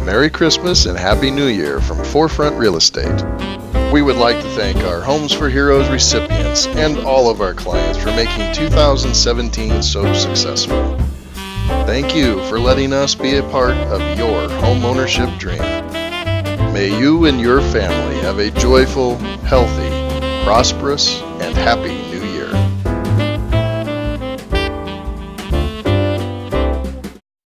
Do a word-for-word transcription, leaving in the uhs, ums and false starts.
Merry Christmas and Happy New Year from Forefront Real Estate. We would like to thank our Homes for Heroes recipients and all of our clients for making two thousand seventeen so successful. Thank you for letting us be a part of your homeownership dream. May you and your family have a joyful, healthy, prosperous, and happy New Year.